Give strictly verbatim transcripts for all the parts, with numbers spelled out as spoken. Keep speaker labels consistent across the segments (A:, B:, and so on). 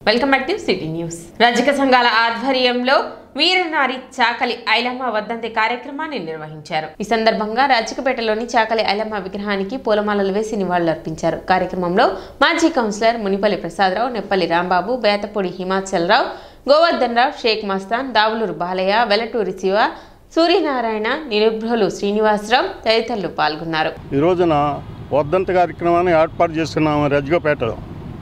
A: Welcome back to city news. రజక సంఘాల ఆధ్వర్యంలో వీరనారి చాకలి ఐలమ్మ వర్ధంతి కార్యక్రమాన్ని నిర్వహించారు. ఈ సందర్భంగా రాజకపేటలోని చాకలి ఐలమ్మ విగ్రహానికి పూలమాలలు వేసి నివాళులర్పించారు. కార్యక్రమంలో మాజీ కౌన్సిలర్ మునిపల్లి ప్రసాదరావు, నెప్పల్లి రాంబాబు, బేతపూడి హిమాచల్ రావు, గోవర్ధన్ రావు, షేక్ మస్తాన్, దావులూరు బాలయ్య, వెలటూరి శివ, సూర్యనారాయణ, నిరుభ్రులు శ్రీనివాసరావు తదితరులు పాల్గొన్నారు.
B: ఈ రోజున వర్ధంతి కార్యక్రమాన్ని ఏర్పాటు చేసుకున్నాము రాజకపేటలో.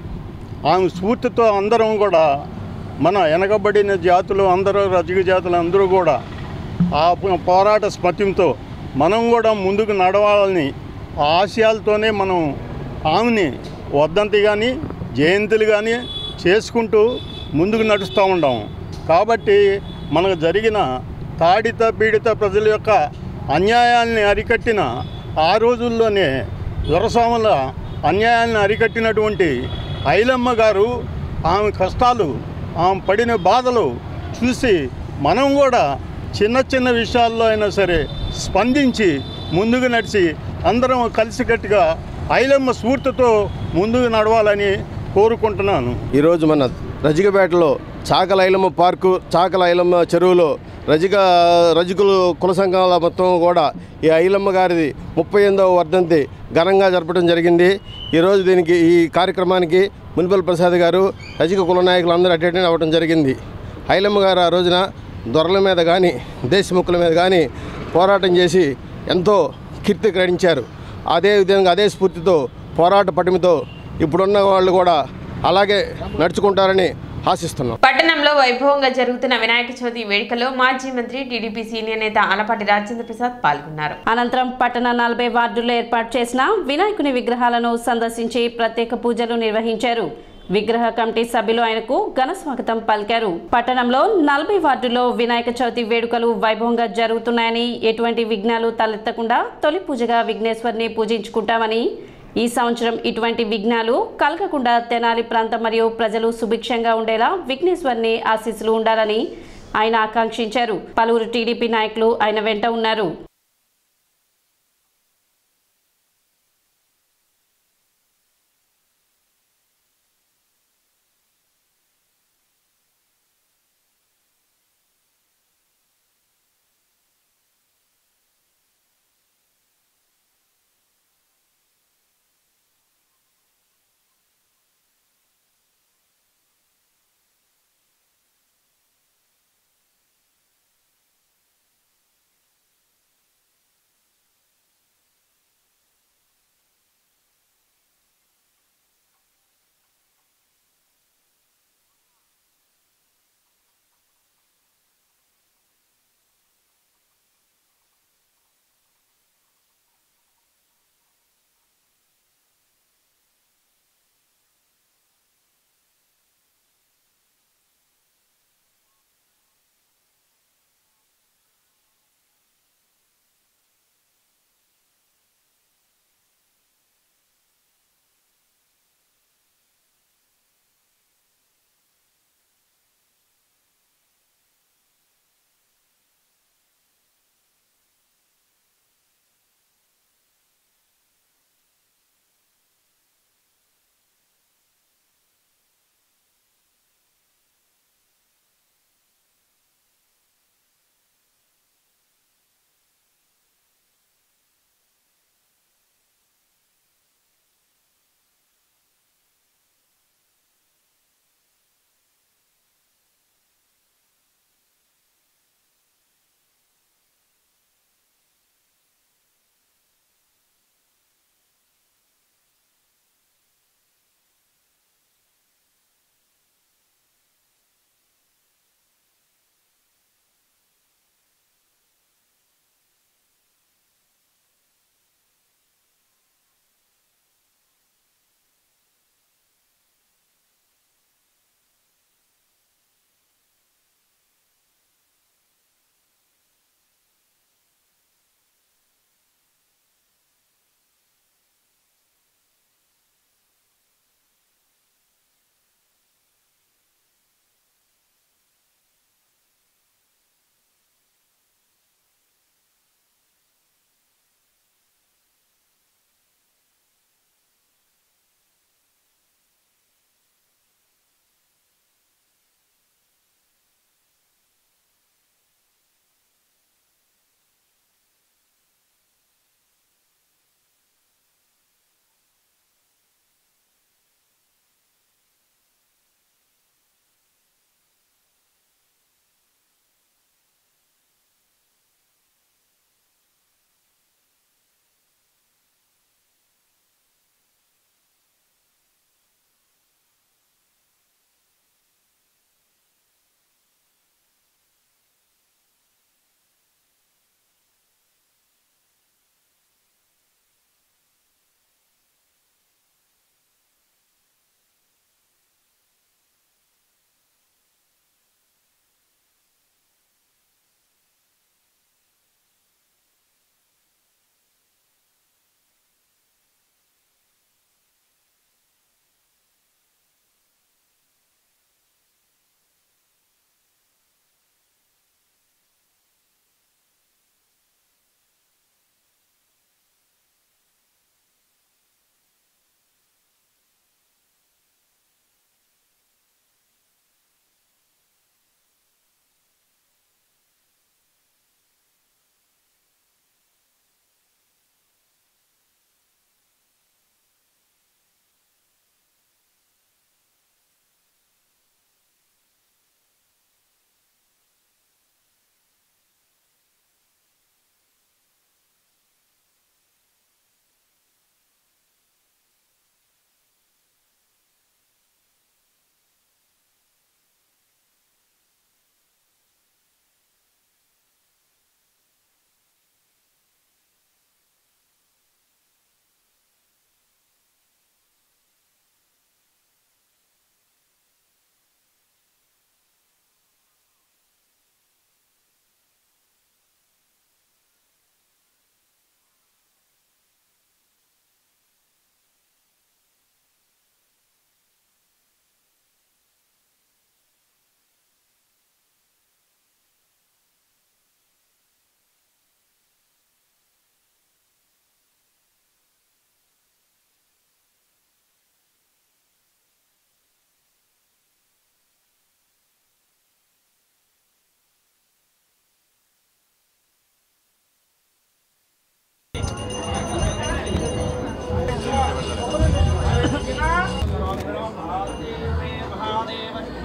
B: ఆమె స్ఫూర్తితో అందరం కూడా మన వెనకబడిన జాతులు అందరూ రజక జాతులు అందరూ కూడా ఆ పోరాట స్మృతితో మనం కూడా ముందుకు నడవాలని ఆ ఆశయాలతోనే మనం ఆమెని వర్ధంతి కానీ జయంతులు కానీ చేసుకుంటూ ముందుకు నడుస్తూ ఉంటాము. కాబట్టి మనకు జరిగిన తాడిత పీడిత ప్రజల యొక్క అన్యాయాల్ని అరికట్టిన ఆ రోజుల్లోనే దొరస్వాముల అన్యాయాన్ని అరికట్టినటువంటి ఐలమ్మ గారు ఆమె కష్టాలు, ఆమె పడిన బాధలు చూసి మనం కూడా చిన్న చిన్న విషయాల్లో అయినా సరే స్పందించి ముందుకు నడిచి అందరం కలిసికట్టుగా ఐలమ్మ స్ఫూర్తితో ముందుకు నడవాలని కోరుకుంటున్నాను.
C: ఈరోజు మన రజకపేటలో చాకల ఐలమ్మ పార్కు, చాకల ఐలమ్మ చెరువులో రజక రజకులు కుల సంఘాల మొత్తం కూడా ఈ ఐలమ్మ గారిది ముప్పై ఎనిమిదవ వర్ధంతి ఘనంగా జరపడం జరిగింది. ఈరోజు దీనికి ఈ కార్యక్రమానికి మునిపల్లి ప్రసాద్ గారు, రజక కుల నాయకులు అందరూ అటెండ్ అవ్వడం జరిగింది. ఐలమ్మ గారు ఆ రోజున దొరల మీద కానీ దేశముఖుల మీద కానీ పోరాటం చేసి ఎంతో కీర్తి గ్రహించారు. అదే విధంగా అదే స్ఫూర్తితో పోరాట పటిమతో ఇప్పుడున్న వాళ్ళు కూడా అలాగే నడుచుకుంటారని ఆశిస్తున్నాం.
A: పట్టణంలో వైభవంగా జరుగుతున్న వినాయక చవితి వేడుకలో మాజీ మంత్రి టీడీపీ సీనియర్ నేత ఆలపాటి రాజేంద్ర ప్రసాద్ పాల్గొన్నారు.
D: అనంతరం పట్టణ నలభై వార్డుల్లో ఏర్పాటు చేసిన వినాయకుని విగ్రహాలను సందర్శించి ప్రత్యేక పూజలు నిర్వహించారు. విగ్రహ కమిటీ సభ్యులు ఆయనకు ఘన స్వాగతం పలికారు. పట్టణంలో నలభై వార్డుల్లో వినాయక చవితి వేడుకలు వైభవంగా జరుగుతున్నాయని, ఎటువంటి విఘ్నాలు తలెత్తకుండా తొలి పూజగా విఘ్నేశ్వరిని పూజించుకుంటామని, ఈ సంవత్సరం ఇటువంటి విఘ్నాలు కలగకుండా తెనాలి ప్రాంతం మరియు ప్రజలు సుభిక్షంగా ఉండేలా విఘ్నేశ్వరిని ఆశీస్సులు ఉండాలని ఆయన ఆకాంక్షించారు. పలువురు టీడీపీ నాయకులు ఆయన వెంట ఉన్నారు.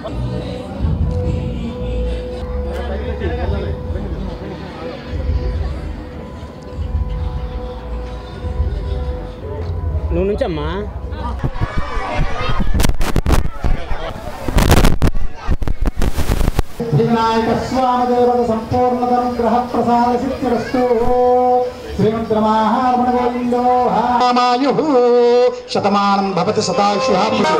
E: నువ్వు నుంచమ్మా
F: శ్రీవినాయక స్వామి దేవత సంపూర్ణతనుగ్రహ ప్రసాద సిద్ధిరస్తు. శ్రీమంత్రమాహారమణ గోవిందో హామాయు శతమానం భవతి సదాశివ.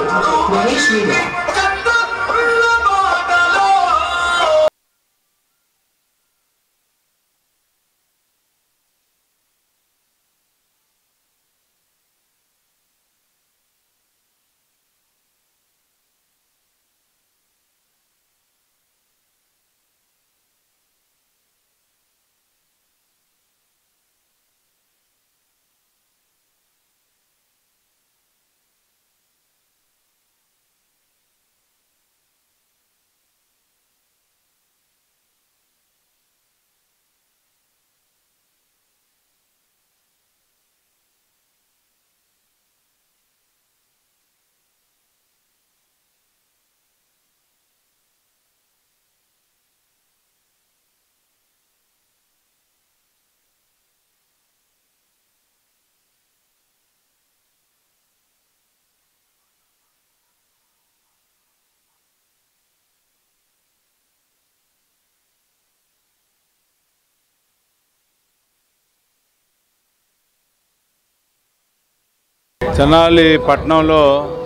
G: తెనాలి పట్టణంలో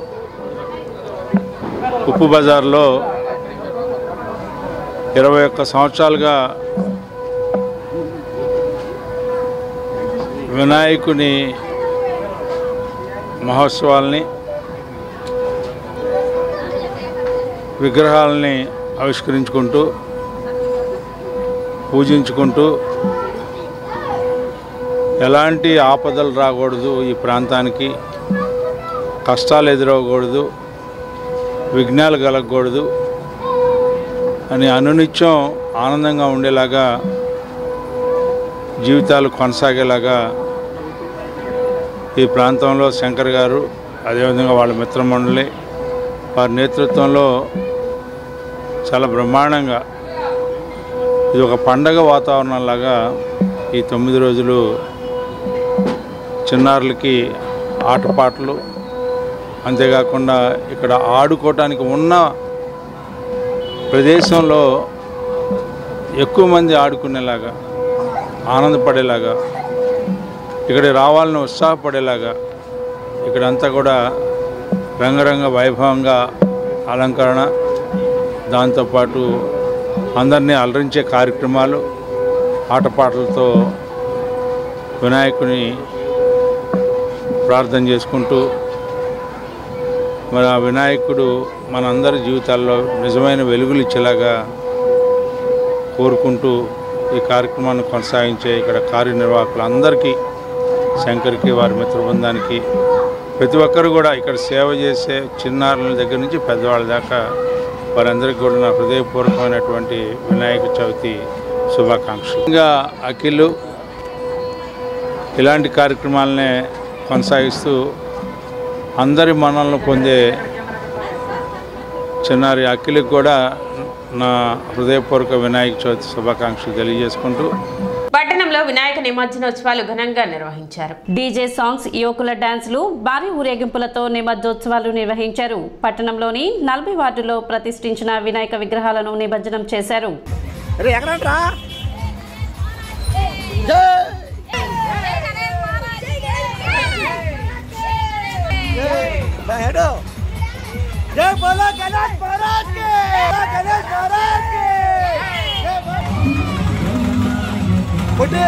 G: ఉప్పు బజార్లో ఇరవై ఒక్క సంవత్సరాలుగా వినాయకుని మహోత్సవాల్ని విగ్రహాలని ఆవిష్కరించుకుంటూ పూజించుకుంటూ ఎలాంటి ఆపదలు రాకూడదు, ఈ ప్రాంతానికి కష్టాలు ఎదురవ్వకూడదు, విఘ్నాలు కలగకూడదు అని అనునిత్యం ఆనందంగా ఉండేలాగా జీవితాలు కొనసాగేలాగా ఈ ప్రాంతంలో శంకర్ గారు అదేవిధంగా వాళ్ళ మిత్రమండలి వారి నేతృత్వంలో చాలా బ్రహ్మాండంగా ఇది ఒక పండగ వాతావరణంలాగా ఈ తొమ్మిది రోజులు చిన్నారులకి ఆటపాటలు, అంతేకాకుండా ఇక్కడ ఆడుకోవటానికి ఉన్న ప్రదేశంలో ఎక్కువ మంది ఆడుకునేలాగా, ఆనందపడేలాగా, ఇక్కడ రావాలని ఉత్సాహపడేలాగా ఇక్కడంతా కూడా రంగరంగ వైభవంగా అలంకరణ, దాంతోపాటు అందరినీ అలరించే కార్యక్రమాలు, ఆటపాటలతో వినాయకుని ప్రార్థన చేసుకుంటూ మరి ఆ వినాయకుడు మనందరి జీవితాల్లో నిజమైన వెలుగులు ఇచ్చేలాగా కోరుకుంటూ ఈ కార్యక్రమాన్ని కొనసాగించే ఇక్కడ కార్యనిర్వాహకులందరికీ, శంకర్కి, వారి మిత్ర బృందానికి, ప్రతి ఒక్కరు కూడా ఇక్కడ సేవ చేసే చిన్నారుల దగ్గర నుంచి పెద్దవాళ్ళ దాకా వారందరికీ కూడా నా హృదయపూర్వకమైనటువంటి వినాయక చవితి శుభాకాంక్షలు. ఇంకా అఖిలు ఇలాంటి కార్యక్రమాలనే కొనసాగిస్తూ అందరి మన్ననలు పొందే చిన్నారి అఖిలకు కూడా నా హృదయపూర్వక వినాయక చవితి శుభాకాంక్షలు తెలియజేసుకుంటూ
A: పట్టణంలో వినాయక నిమజ్జనోత్సవాలు ఘనంగా నిర్వహించారు.
D: డీజే సాంగ్స్, యువకుల డాన్సులు, భారీ ఊరేగింపులతో నిమజ్జనోత్సవాలు నిర్వహించారు. పట్టణంలోని నలభై వార్డులో ప్రతిష్ఠించిన వినాయక విగ్రహాలను నిమజ్జనం చేశారు.
H: जय बोलो गणेश महाराज के, गणेश महाराज के बुड्ढे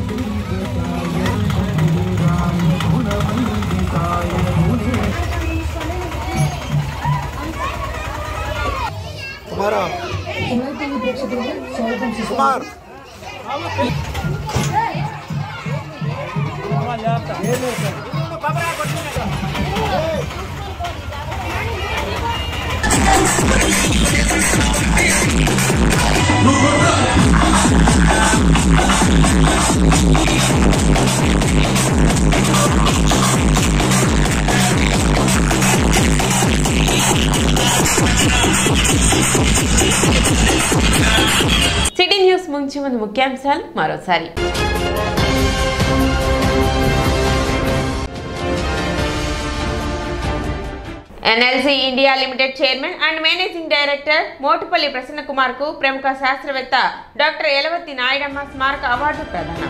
H: तुम्हारा कुमार
I: We'll be right back.
A: City news ముంచి ముందు ముఖ్యాంశాలు మరోసారి. NLC India limited chairman and managing director Motupalli Prasanna Kumar కు ప్రముఖ శాస్త్రవేత్త డాక్టర్ ఎలవత్తి నాయుడమ్మ స్మారక అవార్డు ప్రదానం.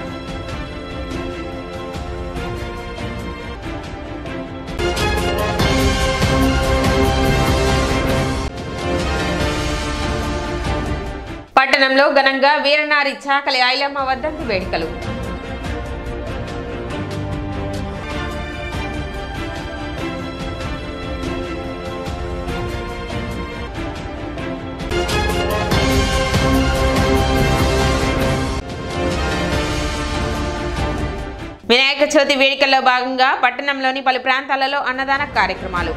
A: పట్టణంలో ఘనంగా వీరనారి చాకలి ఐలమ్మ వర్ధంతి వేడుకలు. వినాయక చవితి వేడుకల్లో భాగంగా పట్టణంలోని పలు ప్రాంతాలలో అన్నదాన కార్యక్రమాలు.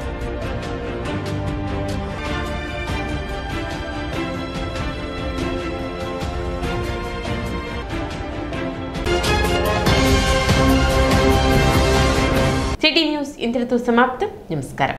A: సిటీ న్యూస్ ఇంతటితో సమాప్తం. నమస్కారం.